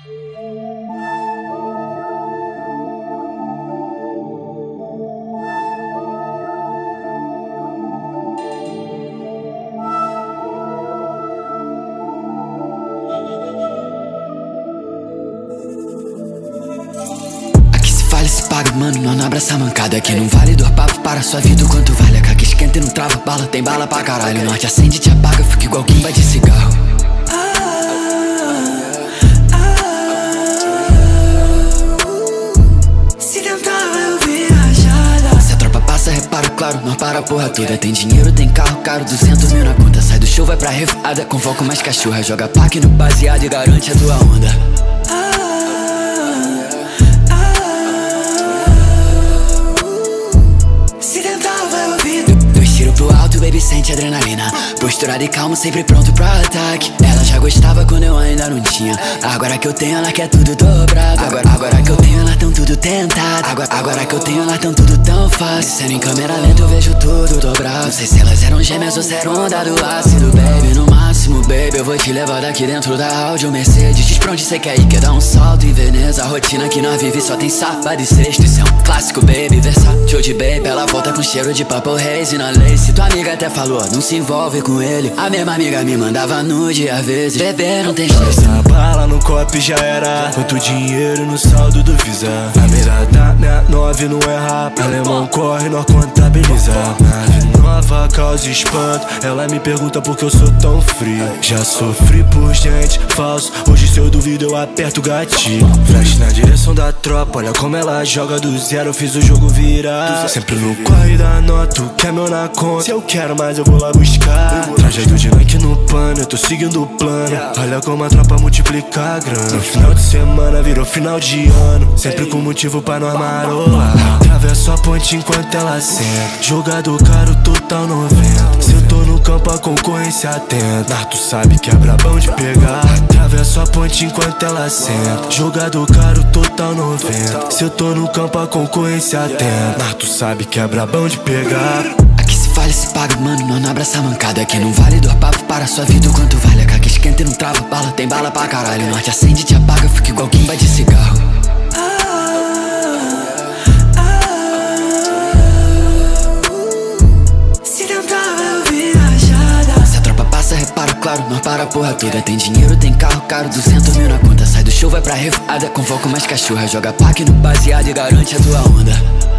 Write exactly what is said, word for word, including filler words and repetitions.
Se paga, mano, não abre essa mancada aqui. Não vale dor, papo para sua vida, o quanto vale a caca. Esquenta e não trava, bala, tem bala pra caralho. Norte acende e te apaga, fica igual quem vai de cigarro. Se tentar eu viajada. Se a tropa passa, repara, claro, não para a porra toda. Tem dinheiro, tem carro caro, duzentos mil na conta. Sai do show, vai pra revoada, convoca mais cachorra. Joga pack no baseado e garante a tua onda. Baby, sente adrenalina, posturada e calmo, sempre pronto pra ataque. Ela já gostava quando eu ainda não tinha. Agora que eu tenho, ela quer tudo dobrado. Agora, agora que eu tenho, ela tão tudo tentado. Agora, agora que eu tenho, ela tão tudo tão fácil. Sendo em câmera lenta eu vejo tudo dobrado. Não sei se elas eram gêmeas ou se era onda do ácido, baby. No máximo, baby, eu vou te levar daqui dentro da Audi ou Mercedes. Diz pra onde cê quer ir, quer dar um salto em Veneza. A rotina que nós vive só tem sábado e sexta. Isso é um clássico, baby, versátil de baby. Ela volta com cheiro de Purple Haze na lace. Tua amiga até falou, não se envolve com ele. A mesma amiga me mandava nude às vezes. Bebê, não tem chance. Essa bala no copo já era. Quanto dinheiro no saldo do Visa. A mira da minha nove não erra. Alemão corre, nós contabiliza. Nave nova causa espanto. Ela me pergunta por que eu sou tão frio. Já sofri por gente falso. Hoje se eu duvido eu aperto o gatilho. Flash na direção da tropa. Olha como ela joga do zero. Eu fiz o jogo virar. Sempre no corre da nota. Tu quer meu na conta. Se eu quero mais eu vou lá buscar. Trajeto de Nike no pano. Eu tô seguindo o plano. Olha como a tropa multiplica a grana. No final de semana virou final de ano. Sempre com motivo pra nós marolar. Atravesso a ponte enquanto ela senta. Jogador caro total noventa. Se eu tô no campo a concorrência atenta. Mas tu sabe que é brabão de pegar. Atravesso a ponte enquanto ela senta. Jogador caro total noventa. Se eu tô no campo a concorrência atenta. Mas tu sabe que é brabão de pegar. Aqui se fale, se paga, mano, não abre essa mancada aqui. Não vale dor, papo para sua vida, o quanto vale a caca. Esquenta e não trava, bala, tem bala pra caralho. Norte acende e te apaga, fica igual quem vai de cigarro. Se tentar eu viajada. Se a tropa passa, repara, claro, não para a porra toda. Tem dinheiro, tem carro caro, duzentos mil na conta. Sai do show, vai pra revoada, convoca mais cachorra. Joga pack no baseado e garante a tua onda.